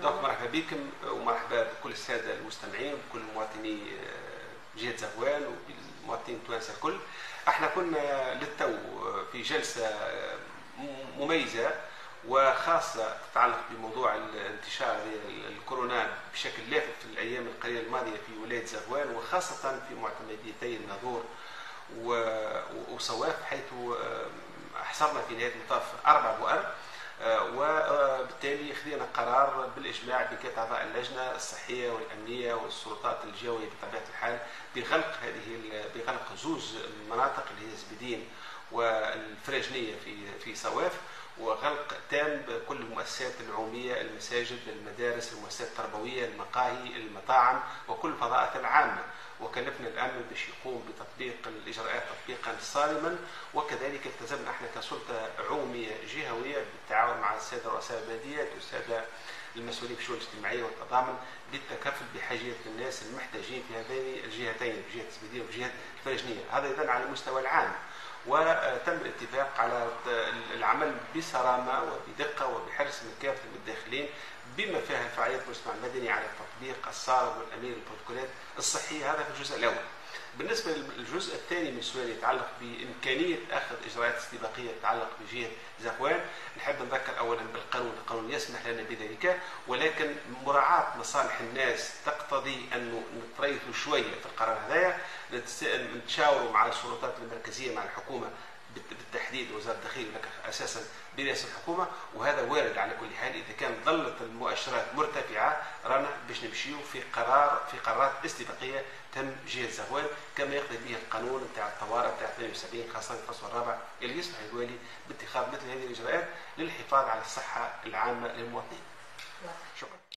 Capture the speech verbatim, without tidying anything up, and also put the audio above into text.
دونك مرحبا بكم ومرحبا بكل الساده المستمعين وبكل مواطني جهه زغوان وبالمواطنين التوانسه الكل. احنا كنا للتو في جلسه مميزه وخاصه تتعلق بموضوع انتشار الكورونا بشكل لافت في الايام القليله الماضيه في ولايه زغوان، وخاصه في معتمديتي الناظور وصواف، حيث حصرنا في نهايه المطاف اربع بؤر، وبالتالي خذينا قرار بالاجماع بكافه اعضاء اللجنه الصحيه والامنيه والسلطات الجويه بطبيعه الحال بغلق هذه بغلق زوج مناطق اللي هي زبيدين والفراجنيه في في صواف، وغلق تام بكل المؤسسات العموميه، المساجد، المدارس، المؤسسات التربويه، المقاهي، المطاعم وكل الفضاءات العامه. وكلفنا الامن باش يقوم بتطبيق الاجراءات تطبيقا صارما، وكذلك التزمنا احنا كسلطه عموميه جهويه بالتعاون مع الساده رؤساء البلديات والساده المسؤولين في الشؤون الاجتماعيه والتضامن بالتكفل بحاجيه الناس المحتاجين في هذين الجهتين، في جهه الزبيديه وفي جهه الفراجنيه. هذا اذا على المستوى العام، وتم الاتفاق على العمل بصرامه وبدقه وبحرص من كافه المتداخلين بما فيها فعاليه المجتمع المدني على التطبيق الصارم والامين للبروتوكولات الصحيه. هذا في الجزء الاول. بالنسبه للجزء الثاني من السؤال يتعلق بامكانيه اخذ اجراءات استباقيه تتعلق بجهه زغوان، نحب نذكر اولا بالقانون، القانون يسمح لنا بذلك، ولكن مراعاه مصالح الناس تقتضي انه نتريثوا شويه في القرار هذايا، نتشاوروا مع السلطات المركزيه، مع الحكومه بالتحديد وزاره الداخليه لك اساسا برئاسه الحكومه، وهذا وارد على كل حال. اذا كان ظلت المؤشرات مرتفعه رانا باش نمشيو في قرار في قرارات استباقيه تم جهه زغوان كما يقضي به القانون نتاع الطوارئ نتاع اثنين وسبعين، خاصه الفصل الرابع اللي يسمح للوالي باتخاذ مثل هذه الاجراءات للحفاظ على الصحه العامه للمواطنين. شكرا.